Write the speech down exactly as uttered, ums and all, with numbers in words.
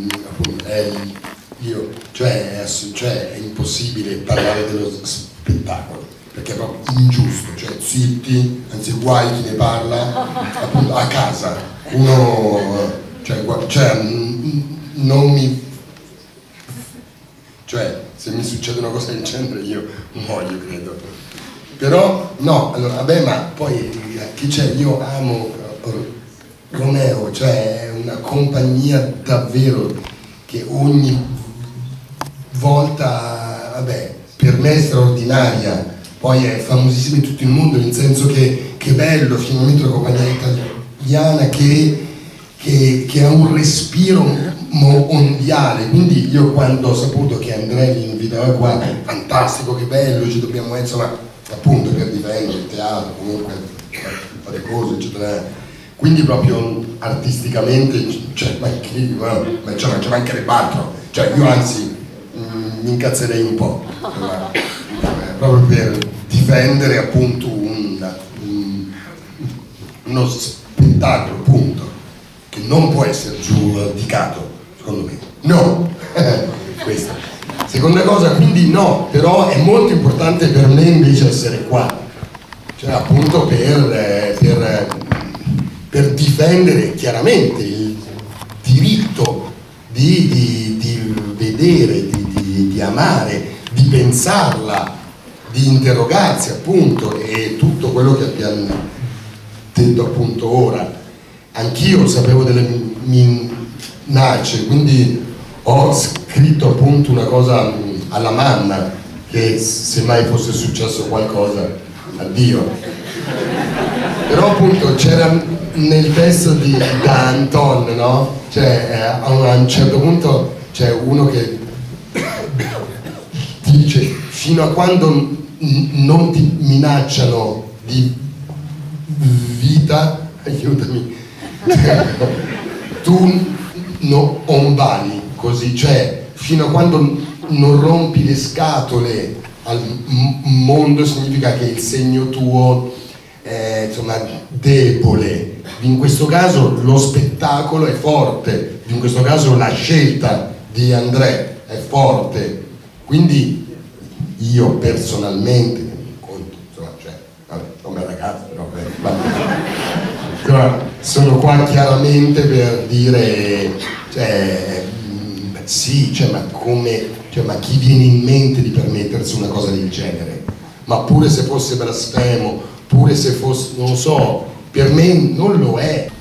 appunto, è, io, cioè, è, cioè è impossibile parlare dello spettacolo, perché è proprio ingiusto, cioè zitti, anzi guai chi ne parla appunto a casa, uno, cioè, cioè non mi, cioè se mi succede una cosa del genere io muoio, credo. Però no, allora vabbè, ma poi chi c'è, io amo Romeo, cioè è una compagnia davvero che ogni volta, vabbè, per me è straordinaria, poi è famosissima in tutto il mondo, nel senso che, che bello finalmente una compagnia italiana che, che, che ha un respiro mondiale, quindi io quando ho saputo che Andrea mi invitava qua, fantastico, che bello, ci dobbiamo, insomma, appunto per difendere il teatro, comunque fare cose, eccetera. Quindi proprio artisticamente, cioè, ma ma cioè, ci mancherebbe altro, cioè io anzi mh, mi incazzerei un po', ma, eh, proprio per difendere appunto un, un, uno spettacolo, punto, che non può essere giudicato, secondo me, no, questa. Seconda cosa, quindi no, però è molto importante per me invece essere qua, cioè appunto per, per per difendere chiaramente il diritto di, di, di vedere, di, di, di amare, di pensarla, di interrogarsi appunto, e tutto quello che abbiamo detto appunto ora. Anch'io sapevo delle minacce, quindi ho scritto appunto una cosa alla mamma, che se mai fosse successo qualcosa, addio. Però appunto c'era nel testo di da Anton, no? Cioè eh, a un certo punto c'è uno che dice fino a quando non ti minacciano di vita, aiutami, tu non vali così, cioè fino a quando non rompi le scatole al mondo significa che il segno tuo è, insomma, debole. In questo caso lo spettacolo è forte, in questo caso la scelta di Andrea è forte, quindi io personalmente mi conto, insomma, cioè, vabbè, sono una ragazza, però vabbè, sono qua chiaramente per dire, cioè, sì, cioè, ma come, cioè, ma chi viene in mente di permettersi una cosa del genere? Ma pure se fosse blasfemo, pure se fosse, non so, per me non lo è.